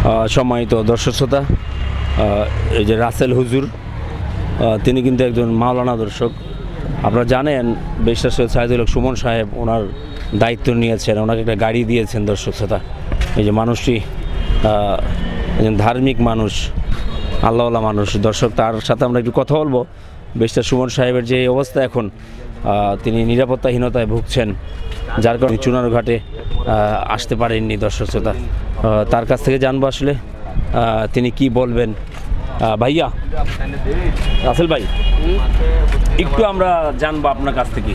সম্মানিত দর্শক শ্রোতা, এই যে রাসেল হুজুর, তিনি কিন্তু একজন মাওলানা দর্শক। আপনারা জানেন ব্যারিস্টার সৈয়দ সাইদুল হক সুমন সাহেব ওনার দায়িত্ব নিয়েছেন, ওনাকে একটা গাড়ি দিয়েছেন। দর্শক শ্রোতা, এই যে মানুষটি একজন ধার্মিক মানুষ, আল্লাহওয়ালা মানুষ। দর্শক, তার সাথে আমরা একটু কথা বলবো। ব্যারিস্টার সুমন সাহেবের যে অবস্থা এখন, তিনি নিরাপত্তাহীনতায় ভুগছেন, যার কারণে চুনারঘাটে আসতে পারেননি। দর্শক শ্রোতা, তার কাছ থেকে জানবো আসলে তিনি কি বলবেন। ভাইয়া রাসেল ভাই, একটু আমরা জানবো আপনার কাছ থেকে,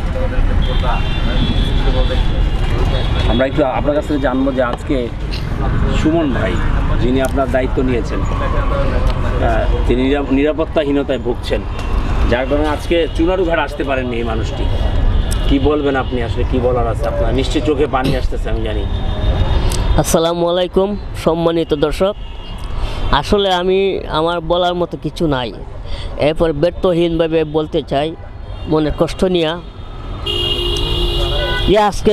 আমরা একটু আপনার কাছ থেকে জানবো যে আজকে সুমন ভাই, যিনি আপনার দায়িত্ব নিয়েছেন, তিনি নিরাপত্তাহীনতায় ভুগছেন, যার কারণে আজকে চুনারুঘাট আসতে পারেননি এই মানুষটি। কি বলবেন আপনি, আসলে কি বলার আছে আপনার? নিশ্চয়ই চোখে পানি আসতেছে, আমি জানি। আসসালামু আলাইকুম সম্মানিত দর্শক, আসলে আমার বলার মতো কিছু নাই। এরপর ব্যর্থহীনভাবে বলতে চাই, মনের কষ্ট নিয়ে, যে আজকে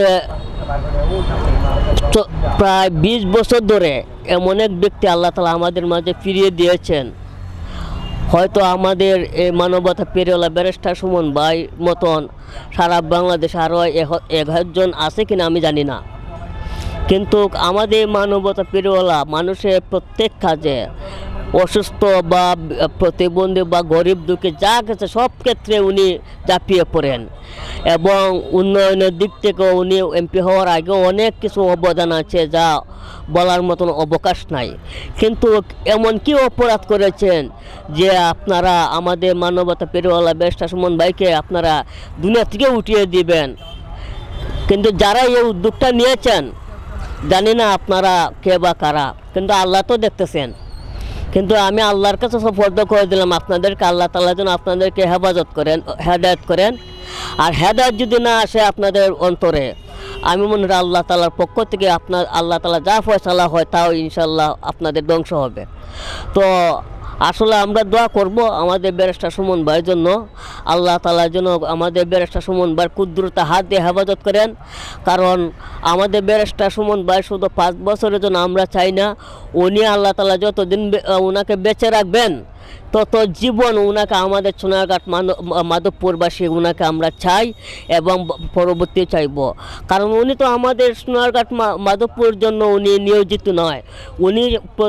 প্রায় 20 বছর ধরে এমন এক ব্যক্তি আল্লাহ তাআলা আমাদের মাঝে ফিরিয়ে দিয়েছেন। হয়তো আমাদের এই মানবতা পেরিওয়ালা ব্যারিস্টার সুমন ভাই মতন সারা বাংলাদেশে আরও 1000 আছে কিনা আমি জানি না, কিন্তু আমাদের মানবতা পেরিওয়ালা মানুষের প্রত্যেক কাজে, অসুস্থ বা প্রতিবন্ধী বা গরিব দুঃখী যা গেছে সব ক্ষেত্রে উনি ঝাঁপিয়ে পড়েন, এবং উন্নয়নের দিক থেকেও উনি এমপি হওয়ার আগেও অনেক কিছু অবদান আছে যা বলার মতন অবকাশ নাই। কিন্তু এমন কি অপরাধ করেছেন যে আপনারা আমাদের মানবতা পেরিওয়ালা ব্যারিস্টার সুমন ভাইকে আপনারা দুনিয়া থেকে উঠিয়ে দিবেন? কিন্তু যারা এই উদ্যোগটা নিয়েছেন, জানি না আপনারা কে বা কারা, কিন্তু আল্লাহ তো দেখতেছেন। কিন্তু আমি আল্লাহর কাছে সুপর্দ করে দিলাম আপনাদেরকে, আল্লাহ তাআলা যেন আপনাদেরকে হেফাজত করেন, হেদায়েত করেন। আর হেদায়েত যদি না আসে আপনাদের অন্তরে, আমি মনে করি আল্লাহ তাআলার পক্ষ থেকে আল্লাহ তাআলা যা ফয়সালা হয় তাও ইনশাল্লাহ আপনাদের ধ্বংস হবে। তো আসলে আমরা দোয়া করব আমাদের ব্যারিস্টার সুমন ভাইয়ের জন্য, আল্লাহ তাআলা যেন আমাদের ব্যারিস্টার সুমন ভাইয়ের কুদরতে হাত দিয়ে হেফাজত করেন। কারণ আমাদের ব্যারিস্টার সুমন ভাই শুধু 5 বছরের জন্য আমরা চাই না, উনি আল্লাহ তাআলা যতদিন ওনাকে বেঁচে রাখবেন তত জীবন ওনাকে আমাদের চুনারঘাট মাধবপুরবাসী ওনাকে আমরা চাই এবং পরবর্তী চাইব। কারণ উনি তো আমাদের চুনারঘাট মাধবপুর জন্য উনি নিয়োজিত নয়, উনি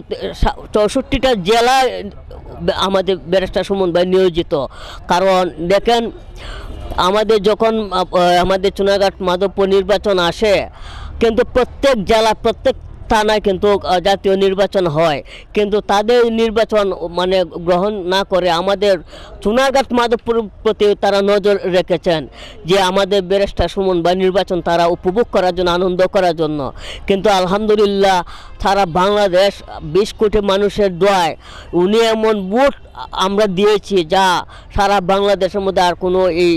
64টা জেলায় আমাদের ব্যারিস্টার সুমন ভাই নিয়োজিত। কারণ দেখেন, আমাদের যখন আমাদের চুনারঘাট মাধবপুর নির্বাচন আসে, কিন্তু প্রত্যেক জেলা প্রত্যেক থানায় কিন্তু জাতীয় নির্বাচন হয়, কিন্তু তাদের নির্বাচন গ্রহণ না করে আমাদের চুনারঘাট মাধবপুর প্রতি তারা নজর রেখেছেন যে আমাদের ব্যারিস্টার সুমন ভাই নির্বাচন তারা উপভোগ করার জন্য, আনন্দ করার জন্য। কিন্তু আলহামদুলিল্লাহ সারা বাংলাদেশ 20 কোটি মানুষের দোয়ায় উনি এমন ভোট আমরা দিয়েছি যা সারা বাংলাদেশের মধ্যে আর কোনো এই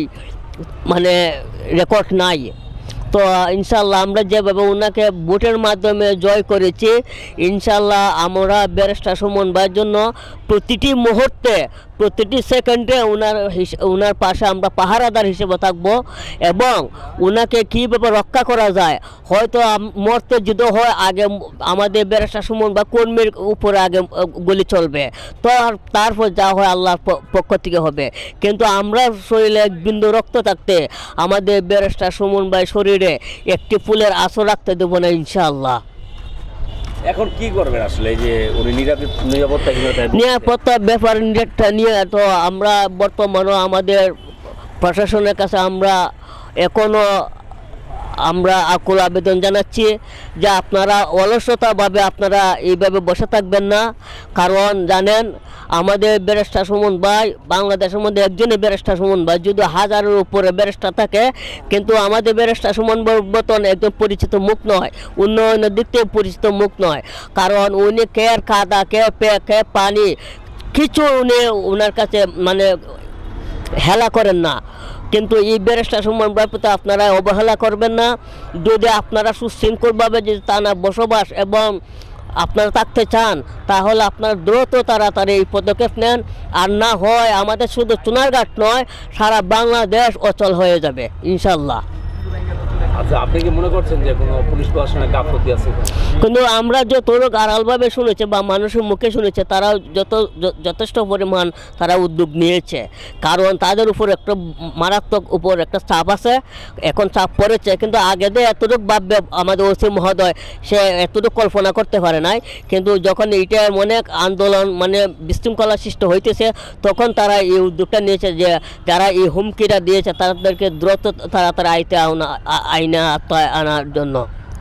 রেকর্ড নাই। তো ইনশাল্লাহ আমরা যেভাবে ওনাকে ভোটের মাধ্যমে জয় করেছি, ইনশাল্লাহ আমরা ব্যারিস্টার সুমন ভাইয়ের জন্য প্রতিটি মুহূর্তে প্রতিটি সেকেন্ডে ওনার পাশে আমরা পাহারাদার হিসেবে থাকব, এবং ওনাকে কীভাবে রক্ষা করা যায়, হয়তো মরতে যুদ্ধ হয় আগে আমাদের ব্যারিস্টার সুমন ভাই কর্মীর উপরে আগে গুলি চলবে, তো তারপর যা হয় আল্লাহর পক্ষ থেকে হবে। কিন্তু আমরা শরীরে এক বিন্দু রক্ত থাকতে আমাদের ব্যারিস্টার সুমন ভাই শরীরে একটি ফুলের আঁচড় রাখতে দেবো না ইনশাআল্লাহ। এখন কি করবেন আসলে, যে উনি নিরাপত্তা ব্যাপার নিয়ে তো আমরা বর্তমানে আমাদের প্রশাসনের কাছে আমরা এখনও আকুল আবেদন জানাচ্ছি যে আপনারা অলসতাভাবে আপনারা এইভাবে বসে থাকবেন না। কারণ জানেন, আমাদের ব্যারিস্টার সুমন ভাই বাংলাদেশের মধ্যে একজনই ব্যারিস্টার সুমন ভাই, যদি 1000-এর উপরে ব্যারিস্টার থাকে, কিন্তু আমাদের ব্যারিস্টার সুমন বর্তন একদম পরিচিত মুখ নয়, উন্নয়নের দিক থেকে পরিচিত মুখ নয়। কারণ উনি কে খাদা, কে পানি, কিছু উনি ওনার কাছে হেলা করেন না। কিন্তু এই ব্যারিস্টার সুমন ভাইয়ের প্রতি আপনারা অবহেলা করবেন না। যদি আপনারা সুশৃঙ্খলভাবে যদি টানা বসবাস এবং আপনারা থাকতে চান, তাহলে আপনারা দ্রুত তাড়াতাড়ি এই পদক্ষেপ নেন, আর না হয় আমাদের শুধু চুনারঘাট নয় সারা বাংলাদেশ অচল হয়ে যাবে ইনশাল্লাহ। আচ্ছা, আপনি কি মনে করছেন যে কোনো পুলিশ প্রশাসনের গাফলতি আছে? কিন্তু আমরা যতটুকু আড়ালভাবে শুনেছি বা মানুষের মুখে শুনেছে, তারা যথেষ্ট পরিমাণ তারা উদ্যোগ নিয়েছে, কারণ তাদের উপর একটা মারাত্মক উপর একটা চাপ আছে, এখন চাপ পড়েছে। কিন্তু আগে দিয়ে এতটুকু ভাববে আমাদের ওসি মহোদয়, সে এতটুকু কল্পনা করতে পারে নাই। কিন্তু যখন এইটা অনেক আন্দোলন মানে বিশৃঙ্খলা সৃষ্টি হইতেছে, তখন তারা এই উদ্যোগটা নিয়েছে যে যারা এই হুমকিটা দিয়েছে তাদেরকে দ্রুত তাড়াতাড়ি আইনে আত্মায় আনার জন্য।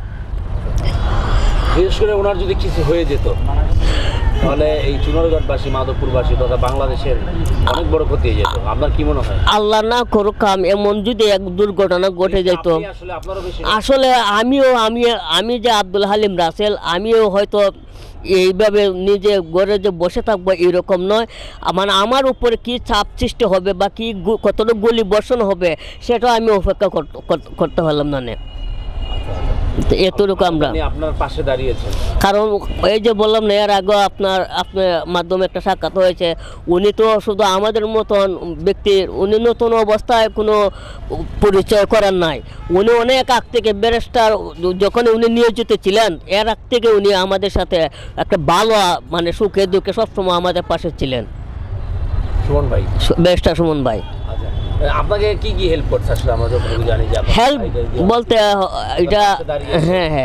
বিশেষ করে ওনার যদি কিছু হয়ে যেত তাহলে এই চুনারগড়বাসী, মাধবপুরবাসী তথা বাংলাদেশের অনেক বড় ক্ষতি হয়ে যেত। আপনার কি মনে হয়? আল্লাহ না করুক কাম, এমন যদি এক দুর্ঘটনা ঘটে যেত, আসলে আপনারও বেশি আসলে আমি যে আব্দুল হালিম রাসেল, আমিও হয়তো এইভাবে নিজে ঘরে যে বসে থাকবো এরকম নয়। মানে আমার উপরে কি চাপ সৃষ্টি হবে বা কি কতটুকু গুলি বর্ষণ হবে সেটাও আমি অপেক্ষা করতে পারলাম না। এতটুকু আমরা আপনার পাশে দাঁড়িয়েছেন, কারণ এই যে বললাম না এর আগে আপনার মাধ্যমে একটা সাক্ষাৎ হয়েছে, উনি তো শুধু আমাদের মতন ব্যক্তির, উনি নতুন অবস্থায় কোনো পরিচয় করার নাই। উনি অনেক আগ থেকে ব্যারিস্টার যখন উনি নিয়োজিত ছিলেন, এর আগ থেকে উনি আমাদের সাথে একটা ভালো মানে সুখে দুঃখে সবসময় আমাদের পাশে ছিলেন। সুমন ভাই, ব্যারিস্টার সুমন ভাই আপনাকে কি কি হেল্প করছে আসলে? আমরা যতটুকু জানি যে হেল্প বলতে এটা, হ্যাঁ,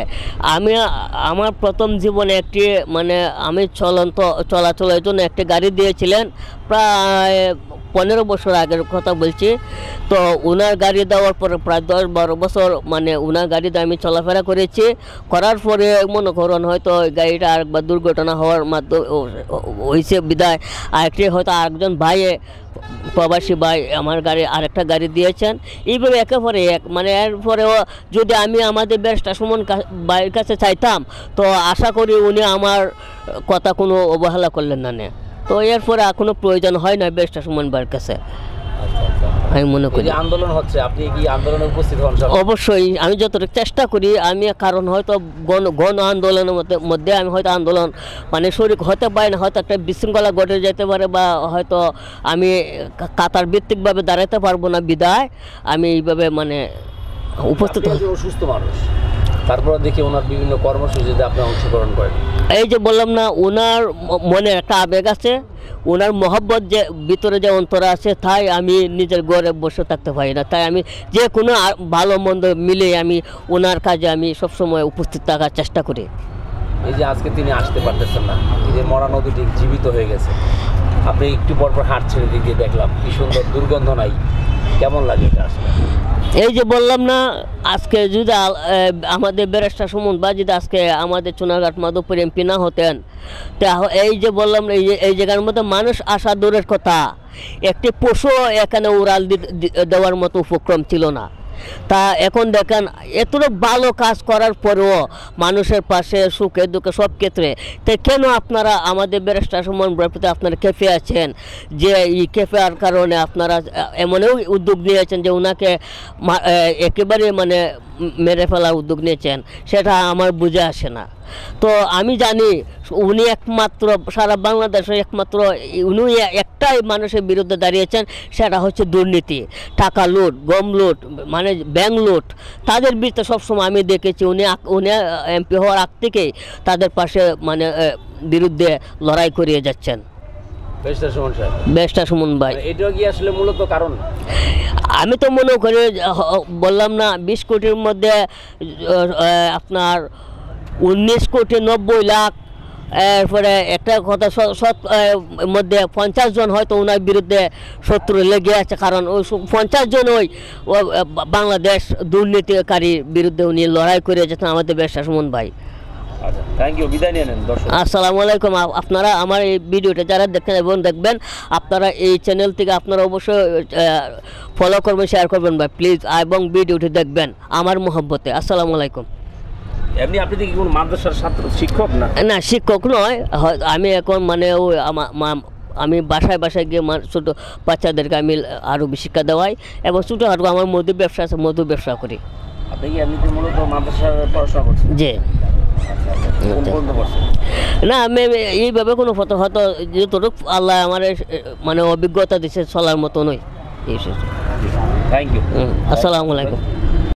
আমার প্রথম জীবনে একটি মানে আমি চলাচলের জন্য একটি গাড়ি দিয়েছিলেন, প্রায় 15 বছর আগের কথা বলছি। তো ওনার গাড়ি দেওয়ার পরে প্রায় 10-12 বছর মানে ওনার গাড়িতে আমি চলাফেরা করেছি। করার পরে মনে করুন হয়তো গাড়িটা আরেকবার দুর্ঘটনা হওয়ার মাধ্যমে হয়েছে বিদায় আরেকটি হয়তো আরেকজন ভাইয়ে প্রবাসী ভাই আমার আরেকটা গাড়ি দিয়েছেন। এইভাবে একে পরে এক মানে এরপরেও যদি আমি আমাদের ব্যারিস্টার সুমন ভাইয়ের কাছে চাইতাম, তো আশা করি উনি আমার কথা কোনো অবহেলা করলেন না। তো এরপরে কোনো প্রয়োজন হয় না ব্যারিস্টার সুমন ভাইয়ের কাছে। আমি মনে করি আন্দোলন হচ্ছে, আপনি কি আন্দোলনে উপস্থিত হন? অবশ্যই আমি যতটুকু চেষ্টা করি আমি, কারণ হয়তো গণ আন্দোলনের মধ্যে আমি হয়তো আন্দোলন মানে শরিক হতে পারি না, হয়তো একটা বিশৃঙ্খলা ঘটে যেতে পারে বা হয়তো আমি কাতার ভিত্তিকভাবে দাঁড়াতে পারবো না, বিদায় আমি এইভাবে মানে উপস্থিত। অসুস্থ মানুষ, তারপরে দেখি ওনার বিভিন্ন কর্মসূচিতে আপনি অংশগ্রহণ করেন। এই যে বললাম না, ওনার মনে একটা আবেগ আছে, ওনার মহব্বত যে ভিতরে যে অন্তরে আছে, তাই আমি নিজের ঘরে বসে থাকতে পারি না। তাই আমি যে কোনো ভালো মন্দ মিলে আমি ওনার কাজে আমি সবসময় উপস্থিত থাকার চেষ্টা করি। এই যে আজকে তিনি আসতে পারতেছেন না, এই যে মরা নদীটি জীবিত হয়ে গেছে, আপনি একটু পরপর হাঁটছেন, দিক দিয়ে দেখলাম কি সুন্দর, দুর্গন্ধ নাই, কেমন লাগে এটা আসলে? এই যে বললাম না, আজকে যদি আমাদের ব্যারিস্টার সুমন ভাই যদি আজকে আমাদের চুনারঘাট মাধবপুর এমপি না হতেন, তা এই যে বললাম না, এই জায়গার মধ্যে মানুষ আসা দূরের কথা, একটি পশু এখানে উড়াল দেওয়ার মতো উপক্রম ছিল না। তা এখন দেখেন এতটা ভালো কাজ করার পরেও মানুষের পাশে সুখে দুঃখে সব ক্ষেত্রে, তাই কেন আপনারা আমাদের ব্যারিস্টার সুমন ভাইয়ের প্রতি আপনারা খেপে আছেন? যে এই খেপের কারণে আপনারা এমনও উদ্যোগ নিয়েছেন যে ওনাকে একেবারে মানে মেরে ফেলার উদ্যোগ নিয়েছেন, সেটা আমার বুঝে আসে না। তো আমি জানি উনি একমাত্র সারা বাংলাদেশে একমাত্র উনি একটাই মানুষের বিরুদ্ধে দাঁড়িয়েছেন, সেটা হচ্ছে দুর্নীতি, টাকা লুট, গম লুট, মানে ব্যাংক লুট। তাদের বিরুদ্ধে সবসময় আমি দেখেছি উনি এমপি হওয়ার আগ থেকেই তাদের পাশে মানে বিরুদ্ধে লড়াই করিয়ে যাচ্ছেন। ব্যারিস্টার সুমন ভাই, এটা কি আসলে মূলত কারণ? আমি তো মনে করি বললাম না 20 কোটির মধ্যে আপনার 19 কোটি 90 লাখ, এরপরে একটা কথা মধ্যে 50 জন হয়তো ওনার বিরুদ্ধে শত্রু লেগে আছে, কারণ ওই 50 জন ওই বাংলাদেশ দুর্নীতিকারীর বিরুদ্ধে উনি লড়াই করে যাচ্ছেন আমাদের ব্যারিস্টার সুমন ভাই। থ্যাংক ইউ, বিদায় নিয়ে নেন দর্শক। আসসালামু আলাইকুম। আপনারা আমার এই ভিডিওটা যারা দেখেন এবং দেখবেন, আপনারা এই চ্যানেল থেকে আপনারা অবশ্যই ফলো করবেন, শেয়ার করবেন ভাই প্লিজ, এবং ভিডিওটি দেখবেন আমার মহব্বতে। আসসালামু আলাইকুম। এমনি আপনি কি কোন মাদ্রাসার ছাত্র, শিক্ষক? না, শিক্ষক নয়, আমি এখন মানে ওই আমি বাসায় বাসায় গিয়ে ছোটো বাচ্চাদেরকে আমি আরবি শিক্ষা দেওয়াই, এবং ছোটোখাটো আমার মধু ব্যবসা আছে, মধু ব্যবসা করি। আপনি কি এমনিতে মূলত মাদ্রাসার পড়াশোনা করছেন? জি। না, আমি এইভাবে কোনো হয়তো যতটুকু আল্লাহ আমার মানে অভিজ্ঞতা দিচ্ছে চলার মতো নয়। থ্যাংক ইউ, আসসালামু আলাইকুম।